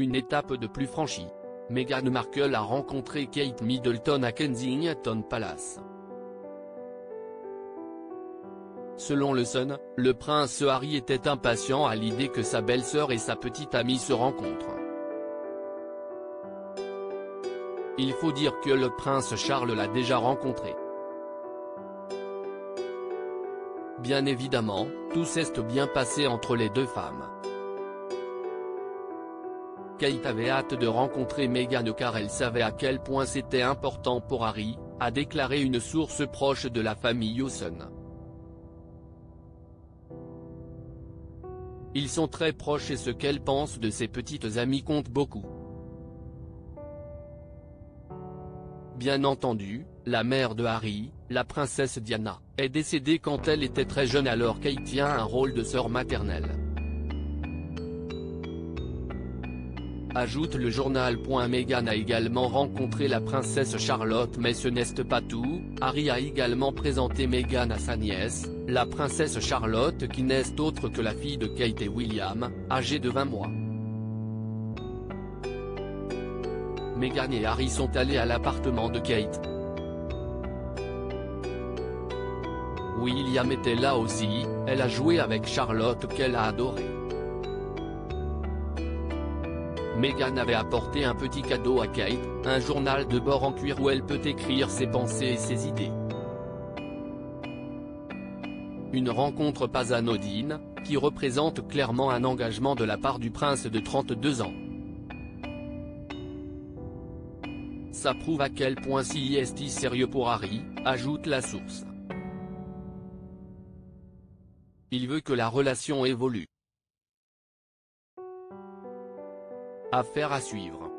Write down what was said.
une étape de plus franchie. Meghan Markle a rencontré Kate Middleton à Kensington Palace. Selon le Sun, le prince Harry était impatient à l'idée que sa belle-sœur et sa petite amie se rencontrent. Il faut dire que le prince Charles l'a déjà rencontrée. Bien évidemment, tout s'est bien passé entre les deux femmes. Kate avait hâte de rencontrer Meghan car elle savait à quel point c'était important pour Harry, a déclaré une source proche de la famille au Sun. Ils sont très proches et ce qu'elle pense de ses petites amies compte beaucoup. Bien entendu, la mère de Harry, la princesse Diana, est décédée quand elle était très jeune alors Kate tient un rôle de sœur maternelle. Ajoute le journal. Meghan a également rencontré la princesse Charlotte mais ce n'est pas tout, Harry a également présenté Meghan à sa nièce, la princesse Charlotte qui n'est autre que la fille de Kate et William, âgée de 20 mois. Meghan et Harry sont allés à l'appartement de Kate. William était là aussi, elle a joué avec Charlotte qu'elle a adoré. Meghan avait apporté un petit cadeau à Kate, un journal de bord en cuir où elle peut écrire ses pensées et ses idées. Une rencontre pas anodine, qui représente clairement un engagement de la part du prince de 32 ans. Ça prouve à quel point c'est sérieux pour Harry, ajoute la source. Il veut que la relation évolue. Affaire à suivre.